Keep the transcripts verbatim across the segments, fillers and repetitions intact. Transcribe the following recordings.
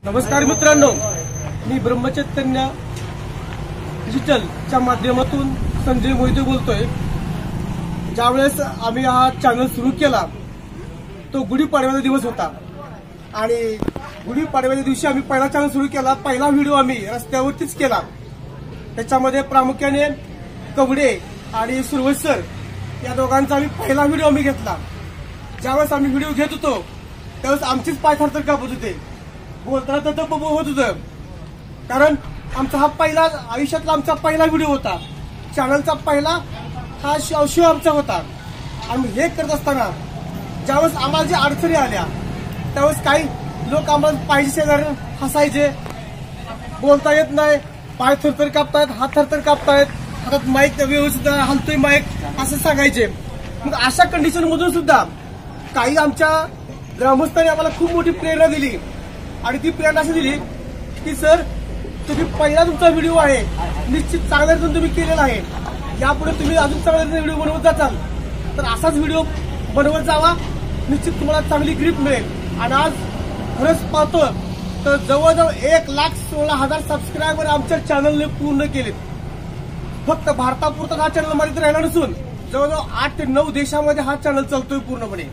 नमस्कार मित्रांनो, मी ब्रह्मचैतन्य डिजिटलच्या माध्यमातून संजय मोहिते बोलतोय। ज्यावेळेस आम्ही हा चॅनल सुरू केला तो गुढीपाडव्याचा दिवस होता आणि गुढीपाडव्याच्या दिवशी आम्ही पहिला चॅनल सुरू केला। पहिला व्हिडिओ आम्ही रस्त्यावरतीच केला। त्याच्यामध्ये प्रामुख्याने कवडे आणि सुरवसर या दोघांचा आम्ही पहिला व्हिडिओ आम्ही घेतला। ज्यावेळेस आम्ही व्हिडिओ घेत होतो त्यावेळेस आमचीच पाय थरथर कापत होते, बोलताना तर बबो होत होतं, कारण आमचा हा पहिला आयुष्यातला आमचा पहिला व्हिडिओ होता। चॅनलचा पहिला हा शो आमचा होता। आम्ही हे करत असताना ज्यावेळेस आम्हाला जे अडचणी आल्या त्यावेळेस काही लोक आम्हाला पाहिजे शेजारी हसायचे, बोलता येत नाही, पाय थरथर कापतायत, हात थरथर कापतायत, हातात माईक व्यवस्थित हलतोय माईक असं सांगायचे। मग अशा कंडिशन मधून सुद्धा काही आमच्या ग्रामस्थांनी आम्हाला खूप मोठी प्रेरणा दिली आणि ती प्रेरणा अशी दिली की सर, तुम्ही पहिला तुमचा व्हिडिओ आहे, निश्चित चांगल्या रीतीने तुम्ही केलेला आहे, यापुढे तुम्ही अजून चांगल्या रीतीने व्हिडिओ बनवत जाचाल तर असाच व्हिडिओ बनवत जावा, निश्चित तुम्हाला चांगली ग्रिप मिळेल। आणि आज खरंच पाहतो तर जवळजवळ एक लाख सोळा हजार सबस्क्रायबर आमच्या चॅनलने पूर्ण केलेत। फक्त भारतापुरता हा चॅनल मालित राहिला नसून जवळजवळ आठ ते नऊ देशामध्ये हा चॅनल चालतोय पूर्णपणे।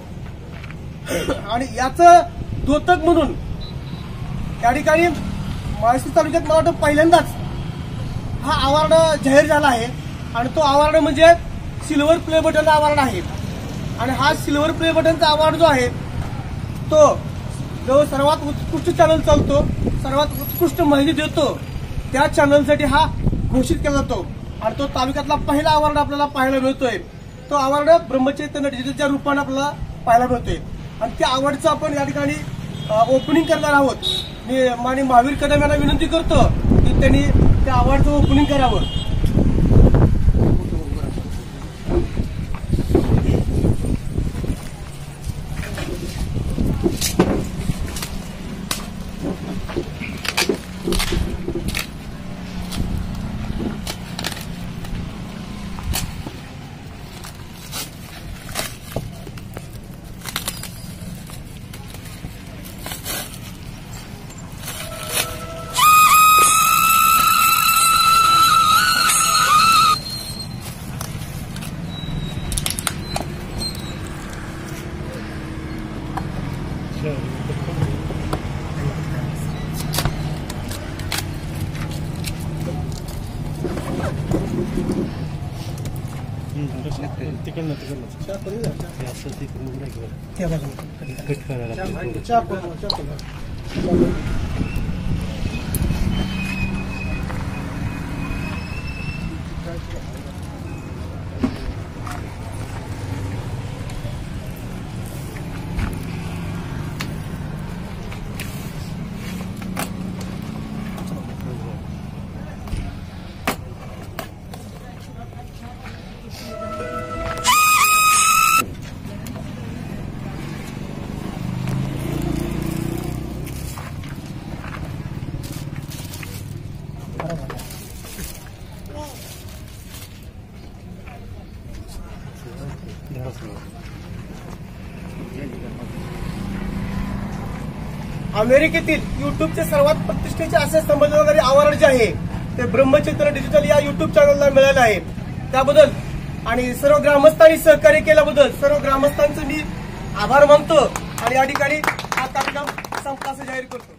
आणि याचं द्योतक म्हणून या ठिकाणी माळशिरस तालुक्यात मला वाटतं पहिल्यांदाच हा अवॉर्ड जाहीर झाला आहे आणि तो अवॉर्ड म्हणजे सिल्वर प्ले बटन अवॉर्ड आहे। आणि हा सिल्वर प्ले बटनचा अवॉर्ड जो आहे तो जो सर्वात उत्कृष्ट चॅनल चालतो, सर्वात उत्कृष्ट माहिती देतो त्या चॅनलसाठी हा घोषित केला जातो आणि तो तालुक्यातला पहिला अवॉर्ड आपल्याला पाहायला मिळतोय। तो अवॉर्ड ब्रह्मचैतन्य डिजिटलच्या रूपाने आपल्याला पाहायला मिळतोय आणि त्या अवॉर्डचं आपण या ठिकाणी ओपनिंग करणार आहोत। मी माननीय महावीर कदम यांना विनंती करतो की त्यांनी त्या अवॉर्डचं ओपनिंग करावं। तिकडनं तिकडनं अमेरिकेतील युट्यूबचे सर्वात प्रतिष्ठेचे असे समजणारे अवॉर्ड जे आहे ते ब्रह्मचैतन्य डिजिटल या युट्यूब चॅनलला मिळालं आहे। त्याबद्दल आणि सर्व ग्रामस्थांनी सहकार्य केल्याबद्दल सर्व ग्रामस्थांचे मी आभार मानतो आणि या ठिकाणी हा कार्यक्रम संपल्याचे जाहीर करतो।